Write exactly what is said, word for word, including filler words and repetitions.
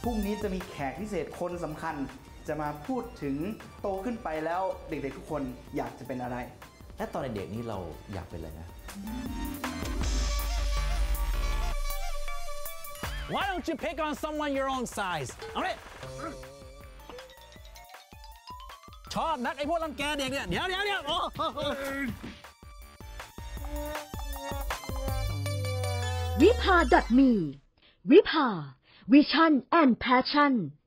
พรุ่งนี้จะมีแขกพิเศษคนสำคัญจะมาพูดถึงโตขึ้นไปแล้วเด็กๆทุกคนอยากจะเป็นอะไรและตอนเด็กๆนี้เราอยากเป็นอะไรนะ Why don't you pick on someone your own size เอาเลยชอบนักไอ้พวกรังแกเด็กเนี่ยเดี๋ยวเดี๋ยวเดี๋ยววิภา .me วิภา Vision and Passion